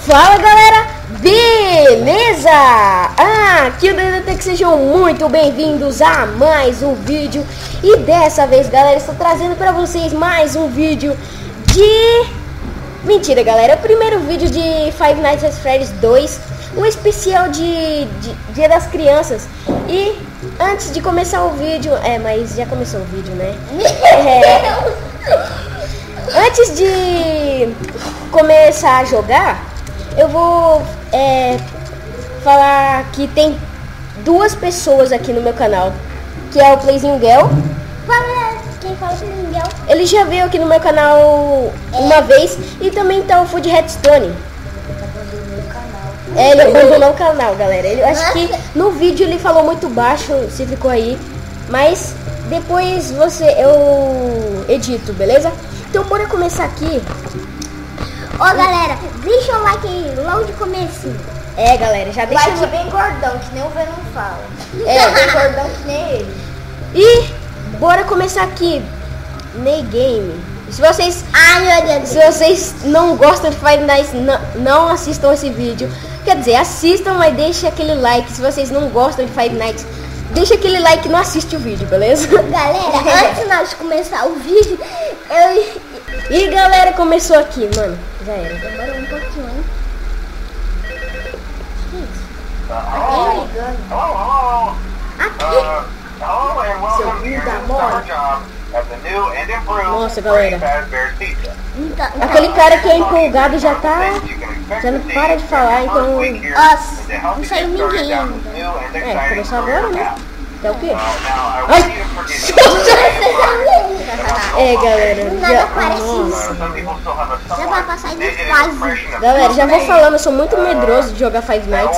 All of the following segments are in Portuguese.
Fala galera, beleza? Aqui o DDT, sejam muito bem-vindos a mais um vídeo. E dessa vez, galera, estou trazendo para vocês mais um vídeo de... Mentira, galera, é o primeiro vídeo de Five Nights at Freddy's 2, um especial de Dia das Crianças. E antes de começar o vídeo... mas já começou o vídeo, né? Antes de começar a jogar, eu vou falar que tem duas pessoas aqui no meu canal, que é o Playzinho Gel. Quem fala Playzinho Gel? Ele já veio aqui no meu canal uma vez, e também tá o Food Redstone. Ele abandonou o canal, galera. Eu acho que no vídeo ele falou muito baixo, se ficou aí, mas depois eu edito, beleza? Então bora começar aqui. Galera, deixa o like aí logo de começo. Galera, já deixa like bem gordão, que nem o Venom fala. Bem gordão que nem ele. E bora começar aqui. Ney Game. Se vocês não gostam de Five Nights, não assistam esse vídeo. Quer dizer, assistam, mas deixa aquele like. Se vocês não gostam de Five Nights, deixa aquele like e não assiste o vídeo, beleza? Galera, antes de nós começar o vídeo, E galera, começou aqui, mano. Já era. Demorou um pouquinho, hein? Nossa, galera. Aquele cara que é empolgado já não para de falar, então... Nossa, não saiu ninguém ainda. Começou agora, né? É o quê? Galera, já vai passar de fase. Galera, já vou falando, eu sou muito medroso de jogar Five Nights.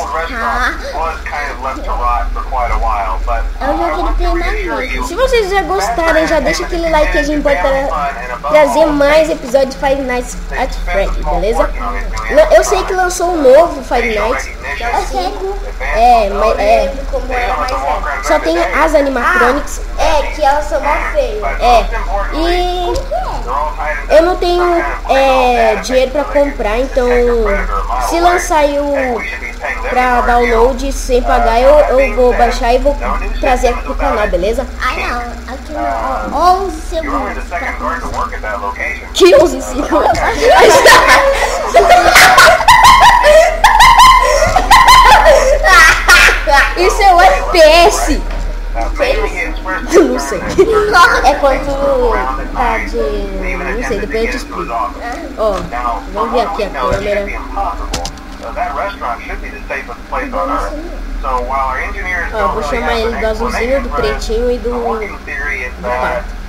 É um jogo que tem mais. Se vocês já gostarem, já deixa aquele like que a gente pode trazer mais episódios de Five Nights at Freddy's, beleza? Eu sei que lançou um novo Five Nights. Só tem as animatronics. Que elas são mais feias. E eu não tenho dinheiro pra comprar, então se lançar pra download sem pagar, eu vou baixar e vou trazer aqui pro canal, beleza? Não, aqui no 11 segundos. Que 11 segundos? Isso é o FPS. Não sei. É quanto tá de... Não sei, depois eu te explico. Vamos ver aqui a câmera. Vou chamar ele do azulzinho, do pretinho e do pato.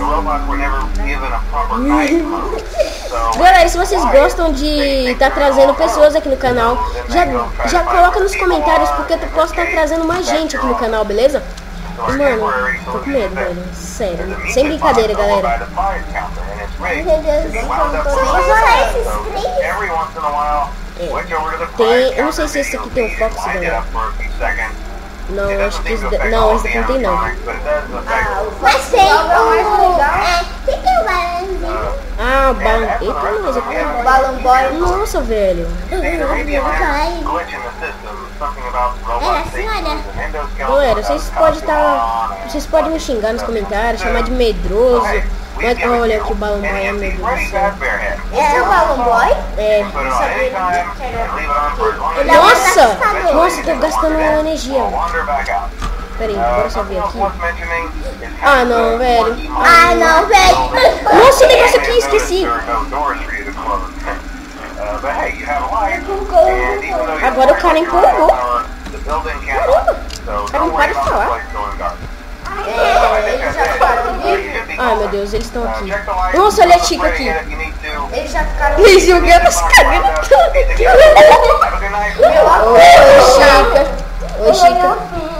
Galera, se vocês gostam de estar trazendo pessoas aqui no canal, já coloca nos comentários, porque eu posso estar trazendo mais gente aqui no canal, beleza? E, mano, tô com medo, velho. Sério. Sem brincadeira, galera. Eu não sei se esse aqui tem um Fox, galera. Não, acho que esse daqui não tem não. Mas tem o balãozinho. O balão. Eita, nossa, o balão boy. Nossa, velho. Galera, vocês podem me xingar nos comentários, chamar de medroso. Mas olha aqui o balão boy, meu Deus do céu. Esse é o balão boy? Nossa, tô gastando energia. Pera aí, bora só ver aqui. Não, velho. Nossa, o negócio aqui, esqueci. Agora o cara empolgou. Caramba, o cara não para de falar. Meu Deus, eles estão aqui. Nossa, olha a Chica aqui. Eles já ficaram... Eles jogando os caras tudo aqui. Oi, Chica.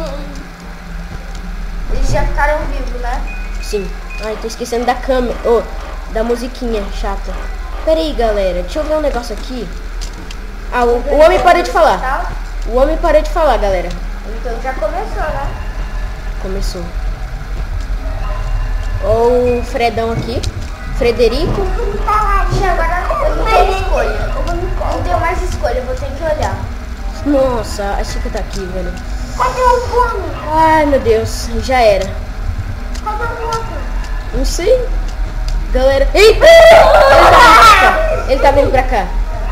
Eles já ficaram vivos, né? Sim. Tô esquecendo da câmera. Da musiquinha chata. Pera aí, galera. Deixa eu ver um negócio aqui. O homem parou de falar. O homem parou de falar, galera. Então já começou, né? Começou. O Fredão aqui. Frederico. Agora eu não tenho escolha. não tenho mais escolha, eu vou ter que olhar. Nossa, a Chica tá aqui, velho. Cadê o fone? Ai, meu Deus, já era. Cadê o outro? Não sei. Galera. Ei! Ele tá vindo pra cá.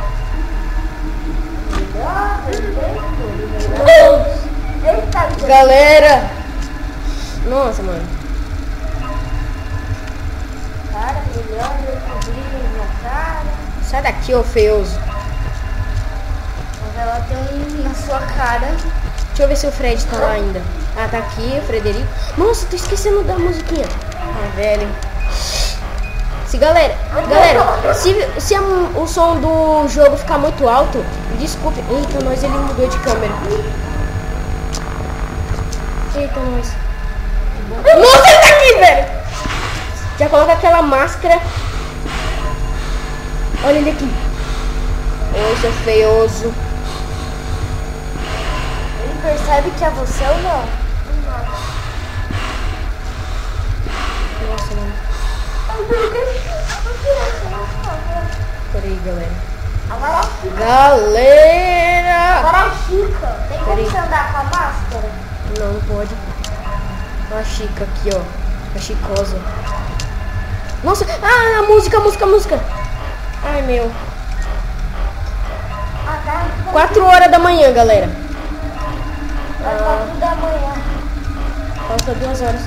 Ele tá vindo. Galera! Nossa, mano. Cara, melhor eu cobrir minha cara. Sai daqui, ô feioso. Ela tem um na sua cara. Deixa eu ver se o Fred tá lá ainda. Ah, tá aqui, o Frederico. Nossa, tô esquecendo da musiquinha. Ah, velho. Galera, se o som do jogo ficar muito alto, desculpe. Eita, nós, ele mudou de câmera. Eita, nós. Nossa, ele tá aqui, velho. Já coloca aquela máscara. Olha ele aqui. Oi, seu feioso. Ele percebe que é você ou não? Nossa, mano. Peraí, galera. Agora é Chica. Tem como você andar com a máscara? Não, não pode. Olha a Chica aqui, ó. A Chicosa. Nossa, a música. Ai, meu. 4 horas da manhã, galera. 4 da manhã. Falta 2 horas.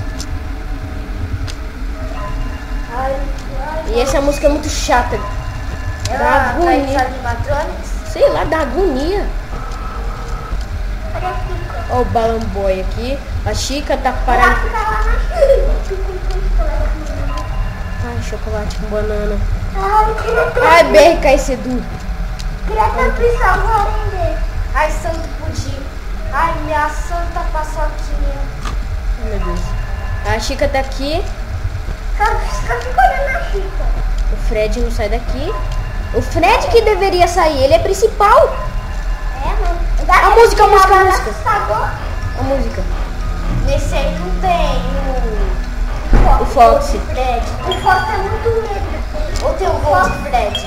Ai. E essa música é muito chata. Dá Ela tá em agonia. animatronics? Sei lá, dá agonia. Cadê a Chica? Ó o Balamboy aqui. A Chica tá parada. Ela fica lá na Ai, chocolate com banana. Ai, queria Ai, BRK Sedu. ter precisado vender. Ai, santo pudim. Ai, minha santa paçoquinha. Ai, meu Deus. A Chica tá aqui. Fica olhando a Chica. O Fred não sai daqui. O Fred que deveria sair. Ele é principal. A música. A música. Nesse aí não tem O Fox. Fred. O Fox é muito medo. Ou tem o Gol de Fred?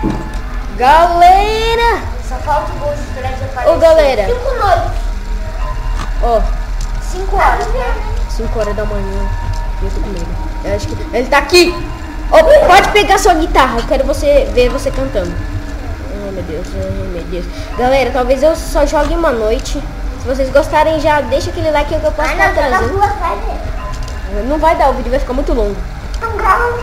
Galera! Só falta o Gol de Fred aparecer. Ô, galera. 5 noites. Ó, 5 horas, né? 5 horas da manhã. Eu tô com medo. Eu acho que ele tá aqui. Ó, pode pegar sua guitarra. Eu quero ver você cantando. Ai, meu Deus. Galera, talvez eu só jogue uma noite. Se vocês gostarem, já deixa aquele like que eu posso estar trazendo. Não vai dar, o vídeo vai ficar muito longo. Não grava no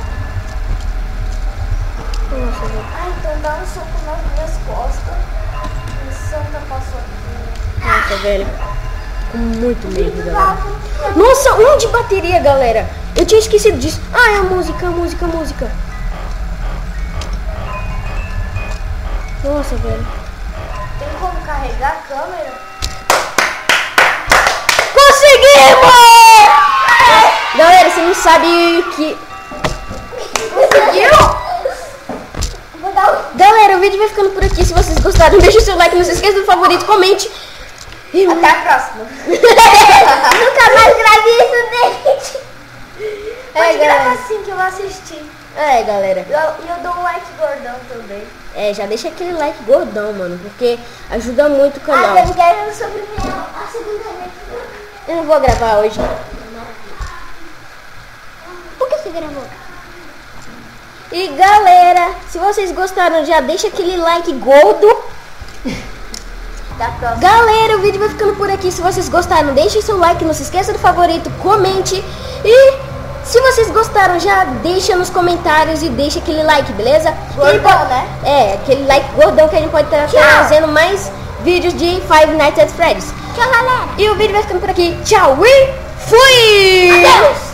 Nossa, velho. Ai, então dá um soco nas minhas costas. Minha santa paçoquinha. Nossa, velho. Com muito medo, galera. Nossa, onde bateria, galera? Eu tinha esquecido disso. Ah, é a música. Nossa, velho. Tem como carregar a câmera? Conseguimos! Galera, você não sabe que... Conseguiu? Vou dar um... Galera, o vídeo vai ficando por aqui. Se vocês gostaram, deixa o seu like, não se esqueça do favorito, comente. Até a próxima. Nunca mais grave isso, gente. Pode gravar assim que eu vou assistir. É, galera. E eu dou um like gordão também. É, já deixa aquele like gordão, mano, porque ajuda muito o canal. Eu quero sobre a segunda vez. Eu não vou gravar hoje. Por que você gravou? E galera, se vocês gostaram, já deixa aquele like gordo. Da próxima. Galera, o vídeo vai ficando por aqui. Se vocês gostaram, deixem seu like, não se esqueça do favorito, comente. E se vocês gostaram, já deixa nos comentários e deixa aquele like, beleza? Gordão, né? É, aquele like gordão que a gente pode estar trazendo mais vídeos de Five Nights at Freddy's. Tchau, galera. E o vídeo vai ficando por aqui. Tchau e fui! Adeus.